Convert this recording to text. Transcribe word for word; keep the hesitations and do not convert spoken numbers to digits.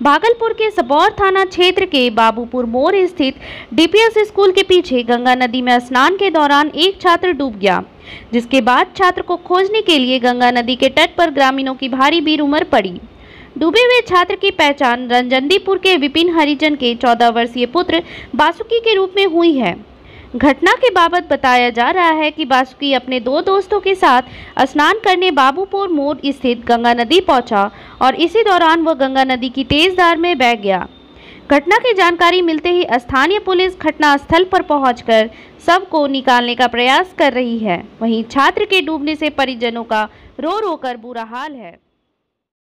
भागलपुर के सबौर थाना क्षेत्र के बाबूपुर मोड़ स्थित डीपीएस स्कूल के पीछे गंगा नदी में स्नान के दौरान एक छात्र डूब गया, जिसके बाद छात्र को खोजने के लिए गंगा नदी के तट पर ग्रामीणों की भारी भीड़ उमड़ पड़ी। डूबे हुए छात्र की पहचान रंजनदीपुर के विपिन हरिजन के चौदह वर्षीय पुत्र बासुकी के रूप में हुई है। घटना के बाबत बताया जा रहा है कि बासुकी अपने दो दोस्तों के साथ स्नान करने बाबूपुर मोड़ स्थित गंगा नदी पहुंचा और इसी दौरान वह गंगा नदी की तेज धार में बह गया। घटना की जानकारी मिलते ही स्थानीय पुलिस घटनास्थल पर पहुंचकर शव को निकालने का प्रयास कर रही है। वहीं छात्र के डूबने से परिजनों का रो रो कर बुरा हाल है।